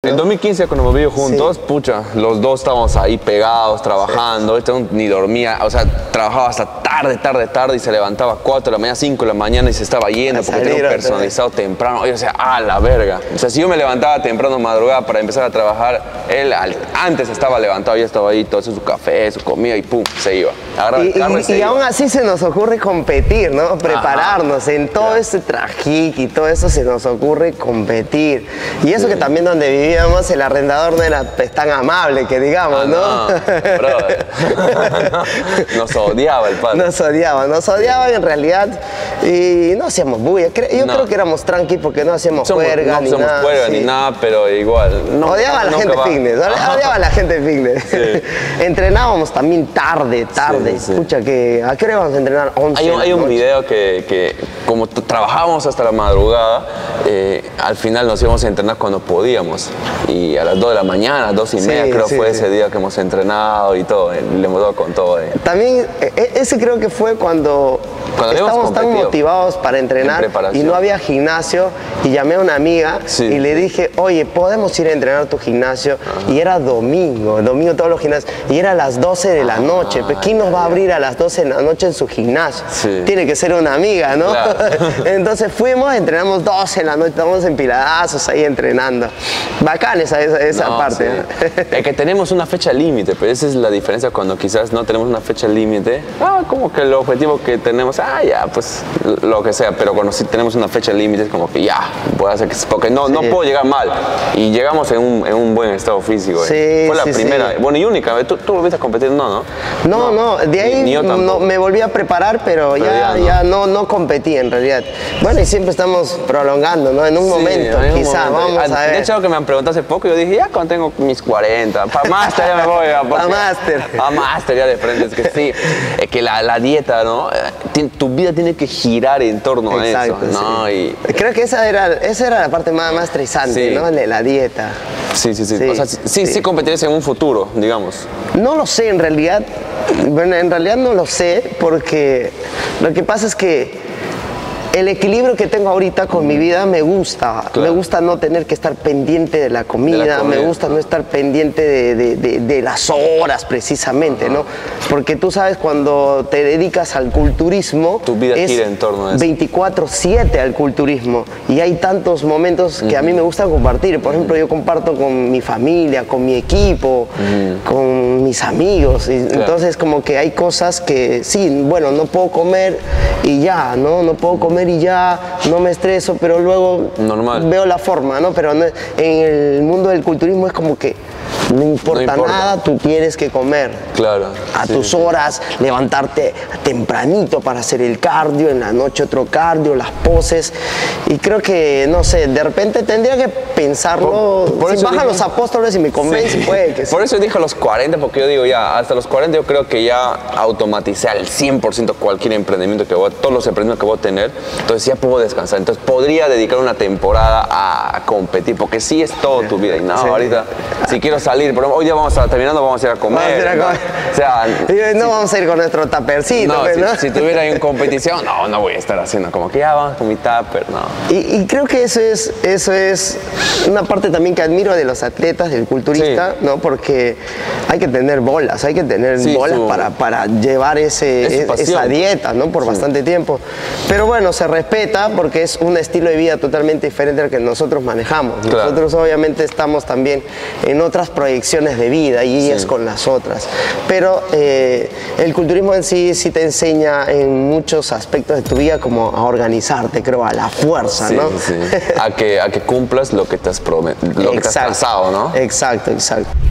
En 2015, cuando hemos vivido juntos, sí, pucha, los dos estábamos ahí pegados, trabajando. Sí. Este ni dormía, o sea, trabajaba hasta tarde y se levantaba a 4 de la mañana, 5 de la mañana y se estaba yendo porque tenía un personalizado temprano. Oye, o sea, a la verga. O sea, si yo me levantaba temprano, madrugada para empezar a trabajar, él antes estaba levantado, ya estaba ahí, todo eso, su café, su comida y pum, se iba. Agarraba el carro y se iba. Aún así se nos ocurre competir, ¿no? Prepararnos en todo este trajic y todo eso se nos ocurre competir. Y eso que también donde vivíamos el arrendador no era tan amable que digamos, ¿no? Brother. Nos odiaba el padre. Nos odiaba en realidad y no hacíamos bulla. Yo creo que éramos tranqui porque no hacíamos juerga ni nada. No hacíamos juerga ni nada, pero igual. Odiaba a la gente fitness, odiaba a la gente fitness. Sí. Entrenábamos también tarde. Sí. Escucha, que ¿a qué hora íbamos a entrenar? 11 hay un video que como trabajábamos hasta la madrugada, al final nos íbamos a entrenar cuando podíamos. Y a las 2 de la mañana, 2 y media, creo fue ese día que hemos entrenado y todo. Le hemos dado con todo. También, ese creo que fue cuando estábamos tan motivados para entrenar y no había gimnasio. Y llamé a una amiga y le dije, oye, ¿podemos ir a entrenar a tu gimnasio? Y era domingo todos los gimnasios. Y era a las 12 de la noche. ¿Quién nos va a abrir a las 12 de la noche en su gimnasio? Sí. Tiene que ser una amiga, ¿no? Claro. Entonces fuimos, entrenamos 12 de la noche, estábamos empiladazos ahí entrenando. Bacán esa parte. Sí. Es que tenemos una fecha límite, pero esa es la diferencia cuando quizás no tenemos una fecha límite. Como que el objetivo que tenemos, ya, pues lo que sea, pero cuando sí tenemos una fecha límite es como que ya, puede hacer que, porque no puedo llegar mal. Y llegamos en un buen estado físico. Sí, fue la primera, bueno, y única. ¿Tú volviste a competir? No, de ahí me volví a preparar, pero ya no competí en realidad. Bueno, y siempre estamos prolongando, ¿no? En un momento, quizás, vamos a ver. De hecho, lo que me han preguntado hace poco, yo dije, ya cuando tengo mis 40, para máster ya me voy. Para máster. Para máster ya de frente, es que sí. Es que la dieta, ¿no? Tu vida tiene que girar en torno a eso, ¿no? Sí. Creo que esa era la parte más estresante, ¿no? La dieta. Sí. O sea, sí competirías en un futuro, digamos. No lo sé, en realidad. Bueno, en realidad no lo sé, porque lo que pasa es que el equilibrio que tengo ahorita con mi vida me gusta. Claro. Me gusta no tener que estar pendiente de la comida, me gusta no estar pendiente de las horas precisamente, ¿no? Porque tú sabes, cuando te dedicas al culturismo, tu vida gira en torno a eso. 24/7 al culturismo. Y hay tantos momentos que a mí me gusta compartir. Por ejemplo, yo comparto con mi familia, con mi equipo, con mis amigos. Y entonces, como que hay cosas que, sí, bueno, no puedo comer y ya, ¿no? No puedo comer y ya, no me estreso, pero luego veo la forma, ¿no? Pero en el mundo del culturismo es como que no importa nada, tú tienes que comer. Claro. A tus horas, levantarte tempranito para hacer el cardio, en la noche otro cardio, las poses. Y creo que, no sé, de repente tendría que pensarlo. Si bajan los apóstoles y me convence, puede que sí. Por eso dije a los 40, porque yo digo ya, hasta los 40 yo creo que ya automaticé al 100% cualquier emprendimiento que todos los emprendimientos que voy a tener. Entonces ya puedo descansar. Entonces podría dedicar una temporada a competir, porque sí es todo tu vida. Y no, ahorita, si quiero salir, pero hoy ya vamos a terminando, vamos a ir a comer. O sea, vamos a ir con nuestro tapercito. Si tuviera ahí una competición, no voy a estar haciendo como que ya vamos con mi tupper, no. Y creo que eso es una parte también que admiro de los atletas, del culturista, ¿no? Porque hay que tener bolas, para llevar esa dieta, ¿no? Por bastante tiempo. Pero bueno, se respeta porque es un estilo de vida totalmente diferente al que nosotros manejamos. Claro. Nosotros obviamente estamos también en otras proyecciones de vida y ellas con las otras. Pero el culturismo en sí te enseña en muchos aspectos de tu vida como a organizarte, creo, a la fuerza, ¿no? Sí. A que cumplas lo que te has prometido, lo que te has trazado, ¿no? Exacto.